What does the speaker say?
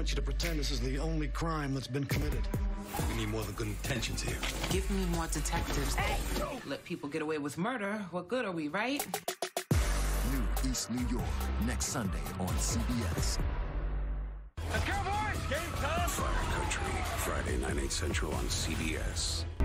want you to pretend this is the only crime that's been committed. We need more than good intentions here. Give me more detectives. Hey! Let people get away with murder. What good are we, right? New East New York, next Sunday on CBS. Let's go, boys! Game time! Fire Country, Friday, 9, 8 Central on CBS.